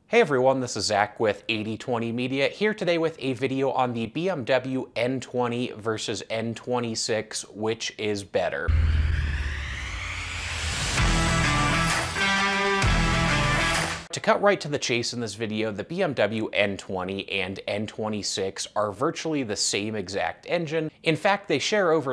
Hey everyone, this is Zach with 8020 Media, here today with a video on the BMW N20 versus N26, which is better. To cut right to the chase in this video, the BMW N20 and N26 are virtually the same exact engine. In fact, they share over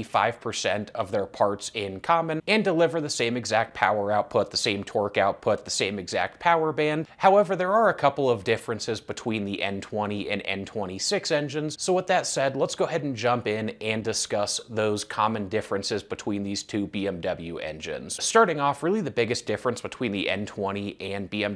95% of their parts in common and deliver the same exact power output, the same torque output, the same exact power band. However, there are a couple of differences between the N20 and N26 engines. So with that said, let's go ahead and jump in and discuss those common differences between these two BMW engines. Starting off, really the biggest difference between the N20 and BMW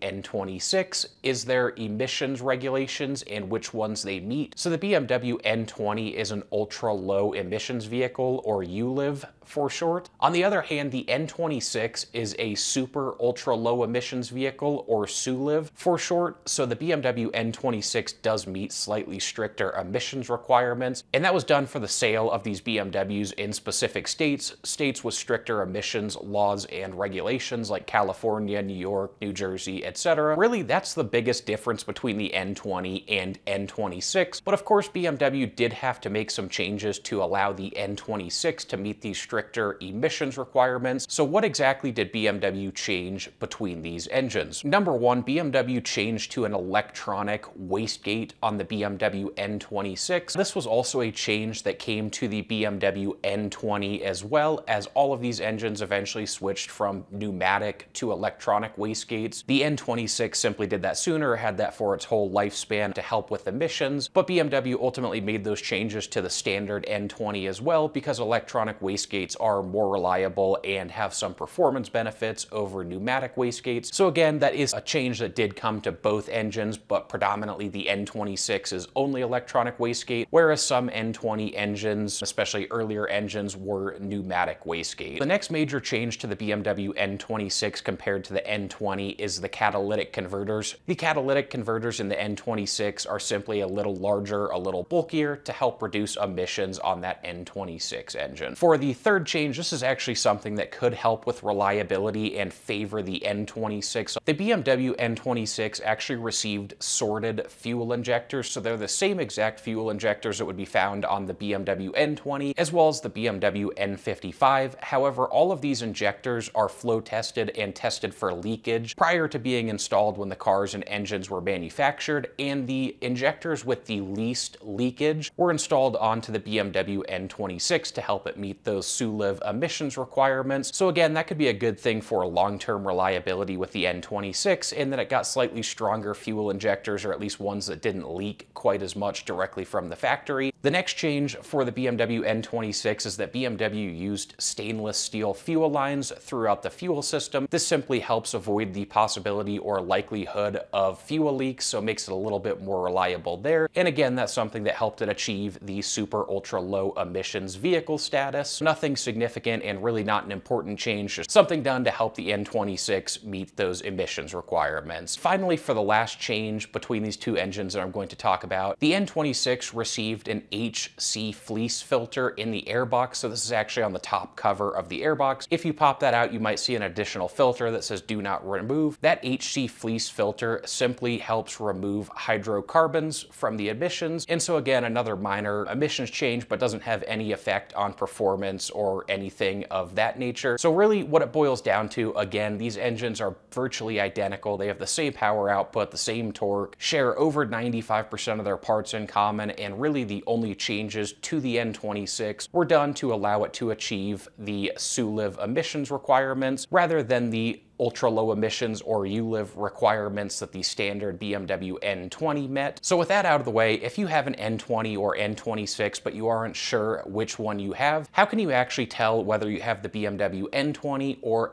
N26 is their emissions regulations and which ones they meet. So the BMW N20 is an ultra low emissions vehicle, or ULEV for short. On the other hand, the N26 is a super ultra low emissions vehicle, or SULEV for short. So the BMW N26 does meet slightly stricter emissions requirements, and that was done for the sale of these BMWs in specific states with stricter emissions laws and regulations like California, New York, New Jersey, etc. Really, that's the biggest difference between the N20 and N26. But of course, BMW did have to make some changes to allow the N26 to meet these stricter emissions requirements. So what exactly did BMW change between these engines? Number one, BMW changed to an electronic wastegate on the BMW N26. This was also a change that came to the BMW N20 as well, as all of these engines eventually switched from pneumatic to electronic wastegates. The N26 simply did that sooner, had that for its whole lifespan to help with emissions, but BMW ultimately made those changes to the standard N20 as well because electronic wastegates are more reliable and have some performance benefits over pneumatic wastegates. So again, that is a change that did come to both engines, but predominantly the N26 is only electronic wastegate, whereas some N20 engines, especially earlier engines, were pneumatic wastegate. The next major change to the BMW N26 compared to the N20 is the catalytic converters. The catalytic converters in the N26 are simply a little larger, a little bulkier to help reduce emissions on that N26 engine. For the third change, this is actually something that could help with reliability and favor the N26. The BMW N26 actually received sorted fuel injectors, so they're the same exact fuel injectors that would be found on the BMW N20 as well as the BMW N55. However, all of these injectors are flow tested and tested for leakage prior to being installed when the cars and engines were manufactured, and the injectors with the least leakage were installed onto the BMW N26 to help it meet those SULEV emissions requirements. So again, that could be a good thing for long-term reliability with the N26, in that it got slightly stronger fuel injectors, or at least ones that didn't leak quite as much directly from the factory. The next change for the BMW N26 is that BMW used stainless steel fuel lines throughout the fuel system. This simply helps avoid the possibility or likelihood of fuel leaks, so it makes it a little bit more reliable there. And again, that's something that helped it achieve the super ultra low emissions vehicle status. Nothing significant and really not an important change, just something done to help the N26 meet those emissions requirements. Finally, for the last change between these two engines that I'm going to talk about, the N26 received an HC fleece filter in the airbox. So this is actually on the top cover of the airbox. If you pop that out, you might see an additional filter that says do not remove. That HC fleece filter simply helps remove hydrocarbons from the emissions. And so again, another minor emissions change, but doesn't have any effect on performance or anything of that nature. So really what it boils down to, again, these engines are virtually identical. They have the same power output, the same torque, share over 95% of their parts in common, and really the only changes to the N26 were done to allow it to achieve the SULEV emissions requirements rather than the ultra low emissions or ULEV requirements that the standard BMW N20 met. So with that out of the way, if you have an N20 or N26 but you aren't sure which one you have, how can you actually tell whether you have the BMW N20 or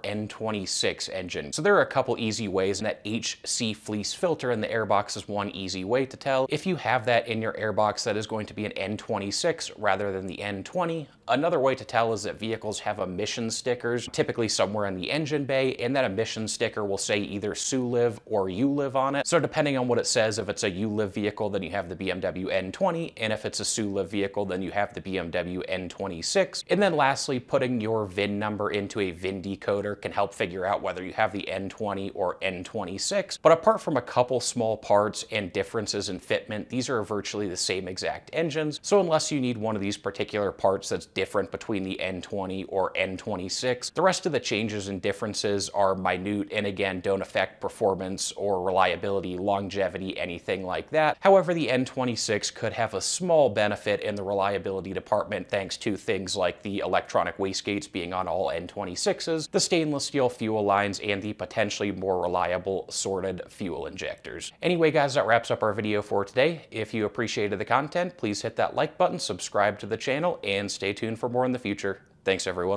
N26 engine? So there are a couple easy ways, and that HC fleece filter in the airbox is one easy way to tell. If you have that in your airbox, that is going to be an N26 rather than the N20. Another way to tell is that vehicles have emission stickers, typically somewhere in the engine bay, and that emission sticker will say either SULEV or ULEV on it. So depending on what it says, if it's a ULEV vehicle, then you have the BMW N20, and if it's a SULEV vehicle, then you have the BMW N26. And then lastly, putting your VIN number into a VIN decoder can help figure out whether you have the N20 or N26. But apart from a couple small parts and differences in fitment, these are virtually the same exact engines. So unless you need one of these particular parts that's different between the N20 or N26, the rest of the changes and differences are minute and again don't affect performance or reliability, longevity, anything like that. However, the N26 could have a small benefit in the reliability department thanks to things like the electronic wastegates being on all N26s, the stainless steel fuel lines, and the potentially more reliable sorted fuel injectors. Anyway guys, that wraps up our video for today. If you appreciated the content, please hit that like button, subscribe to the channel, and stay tuned for more in the future. Thanks everyone.